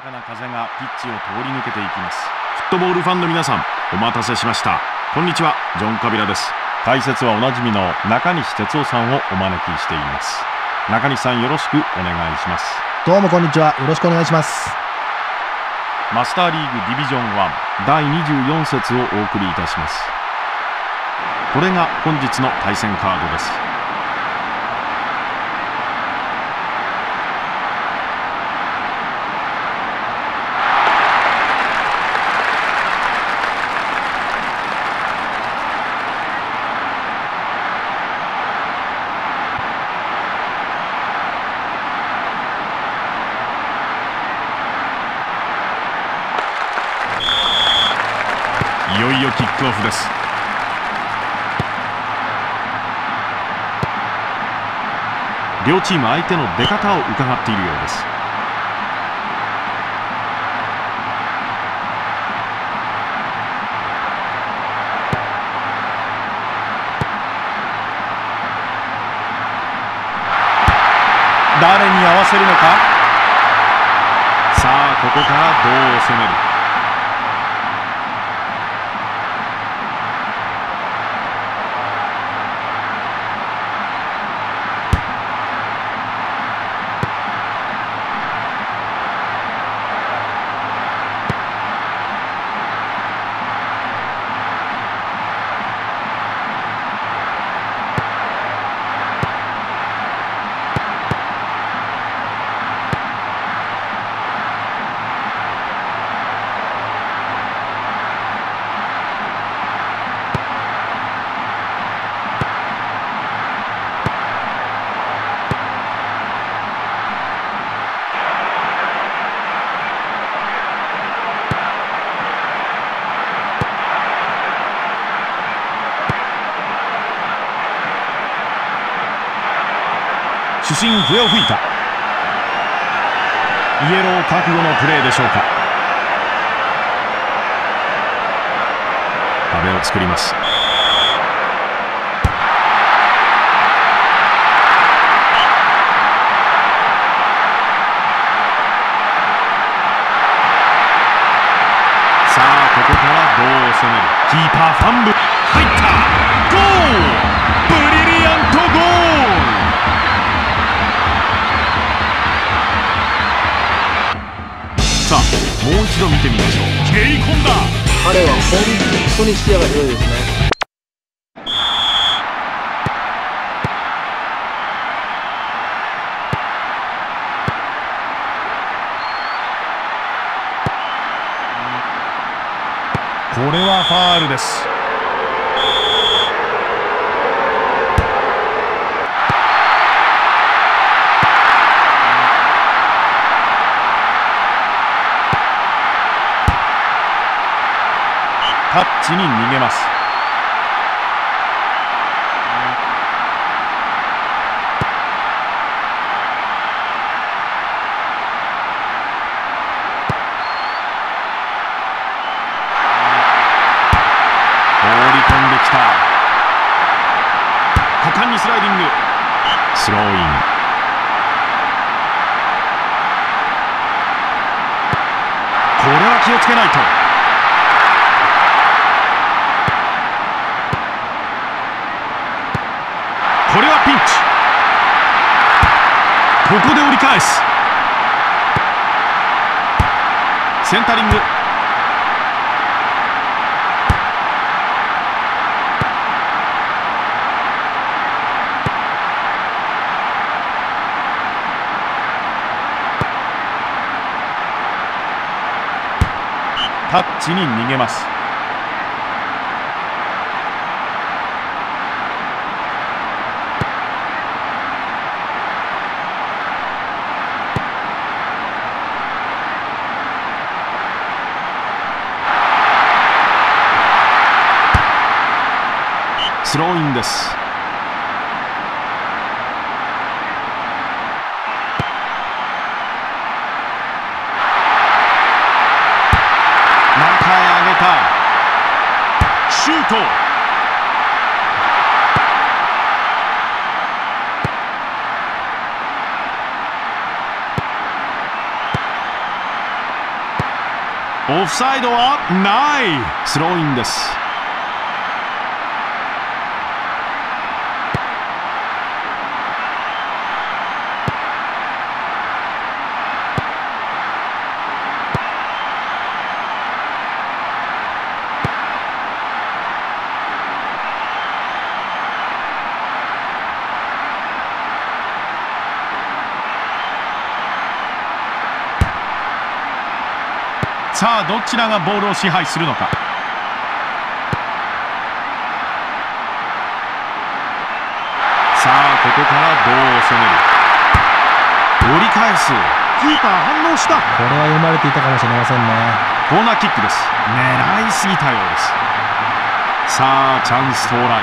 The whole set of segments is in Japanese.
かな風がピッチを通り抜けていきます。フットボールファンの皆さん、お待たせしました。こんにちは、ジョン・カビラです。解説はおなじみの中西哲夫さんをお招きしています。中西さん、よろしくお願いします。 どうもこんにちは、よろしくお願いします。 マスターリーグディビジョン1第24節をお送りいたします。これが本日の対戦カードです。いよいよキックオフです。両チーム相手の出方を伺っているようです。誰に合わせるのか。さあここからどう攻める。主審笛を吹いた。イエロー覚悟のプレーでしょうか。壁を作ります。さあここからどう攻める。キーパーファンブ入った。ゴール、ブリリアントゴール。さあもう一度見てみましょう。蹴り込んだ。 彼は本当に視野が広いですね。 これはファールです。タッチに逃げます。放り込んできた。果敢にスライディング。スローイン。これは気をつけないと。これはピンチ。ここで折り返す。センタリング。タッチに逃げます。スローインです。中へ上げた。シュート。 オフサイドはない。スローインです。さあどちらがボールを支配するのか。さあここからどう攻める。折り返す。キーパー反応した。 これは読まれていたかもしれませんね。 コーナーキックです。狙いすぎたようです。さあチャンス到来。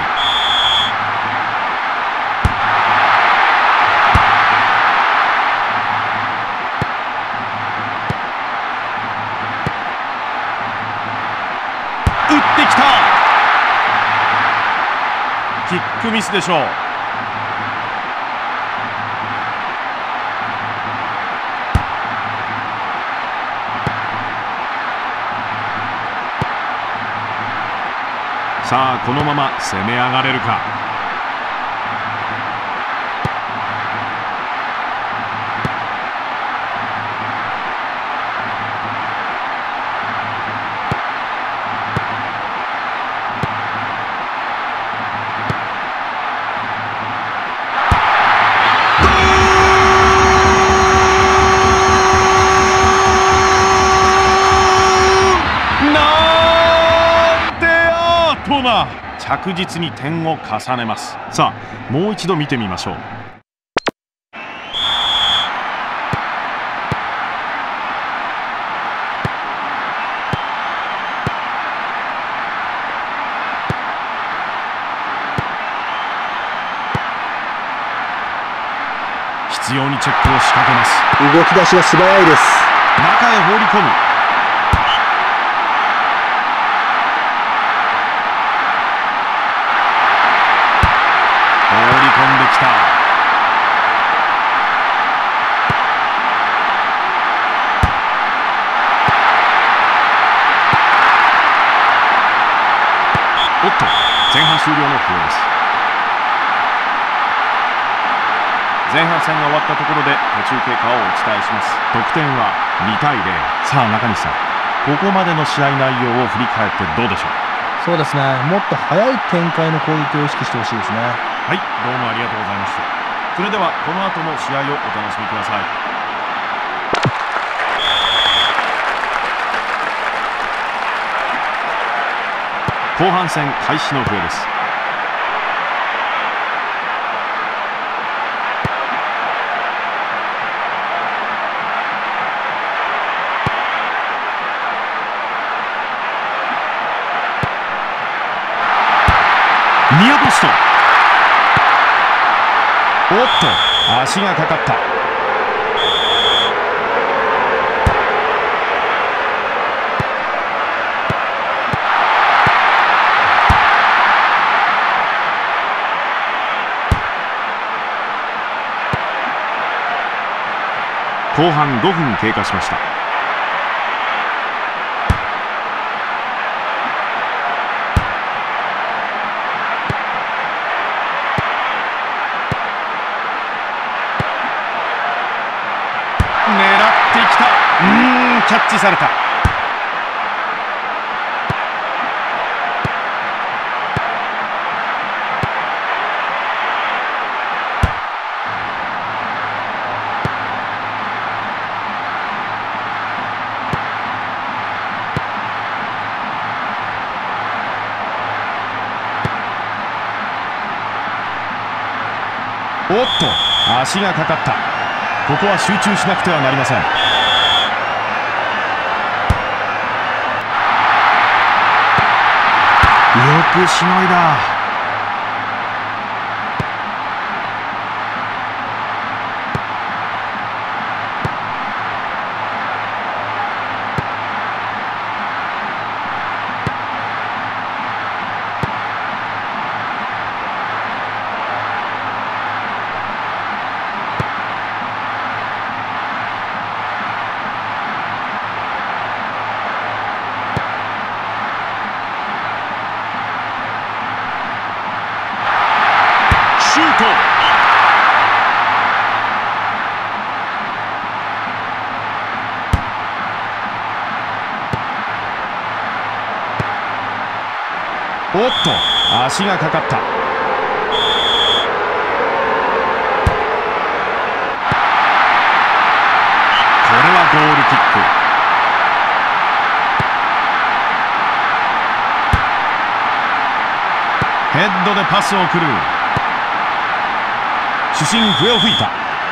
キックミスでしょう。さあこのまま攻め上がれるか。着実に点を重ねます。さあもう一度見てみましょう。必要にチェックを仕掛けます。 動き出しが素早いです。 中へ放り込む。飛んできた。おっと前半終了の笛です。前半戦が終わったところで途中経過をお伝えします。得点は2対0。さあ中西さん、ここまでの試合内容を振り返ってどうでしょう。 そうですね、もっと早い展開の攻撃を意識してほしいですね。 はい、どうもありがとうございました。それではこの後の試合をお楽しみください。後半戦開始の笛です。ニアポスト。おっと足がかかった。後半5分経過しました。キャッチされた。おっと足がかかった。ここは集中しなくてはなりません。よくしのいだ。 おっと足がかかった。これはゴールキック。ヘッドでパスを送る。主審笛を吹いた。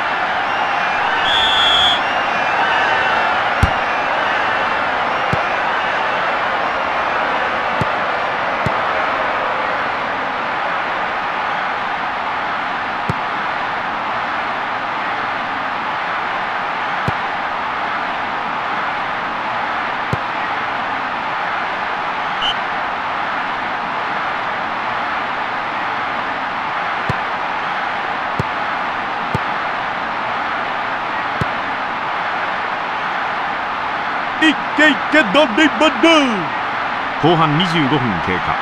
いけいけドリブル。後半25分経過。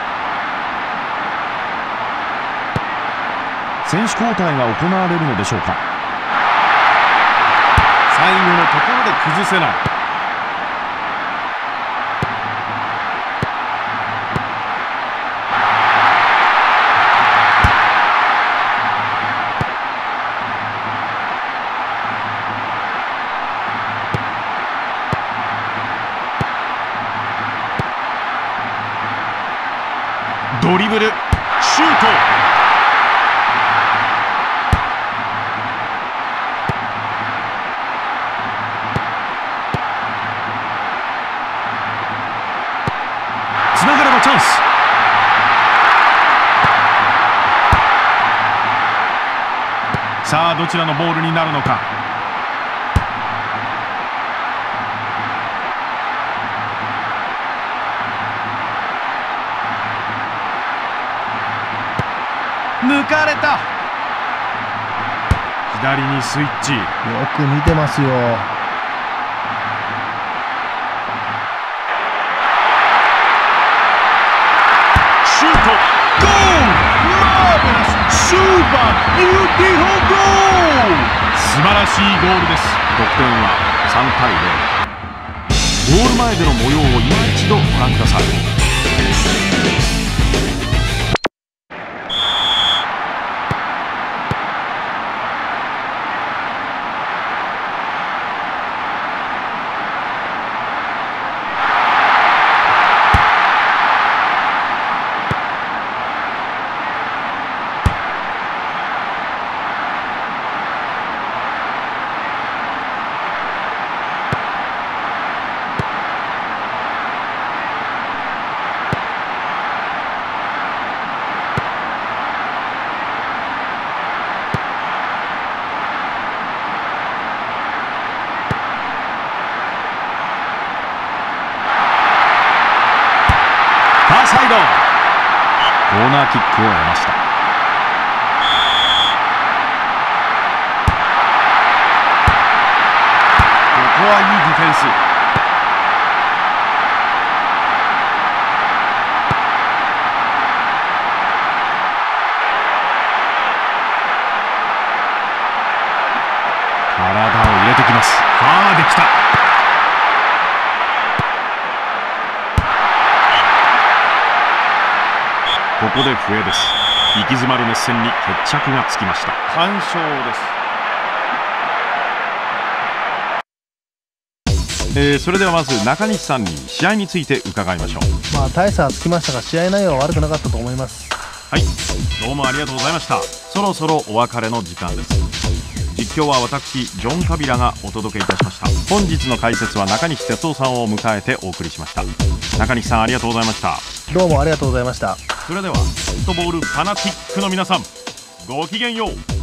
選手交代が行われるのでしょうか。最後のところで崩せない。ドリブル、シュート。つながればチャンス。さあどちらのボールになるのか。抜かれた。左にスイッチ。よく見てますよ。 シュート、ゴール。マーベラス、スーパービューティフルゴール。素晴らしいゴールです。得点は3対0。ゴール前での模様を今一度ご覧ください。ファーサイド、コーナーキックを得ました。ここはいいディフェンス。体を入れてきます。ファーできた。ここで笛です。息詰まる熱戦に決着がつきました。完勝です。それではまず中西さんに試合について伺いましょう。 大差はつきましたが試合内容は悪くなかったと思います。 はい、どうもありがとうございました。そろそろお別れの時間です。実況は私ジョン・カビラがお届けいたしました。本日の解説は中西哲夫さんを迎えてお送りしました。中西さんありがとうございました。 どうもありがとうございました。 それではフットボールファナティックの皆さん、ごきげんよう。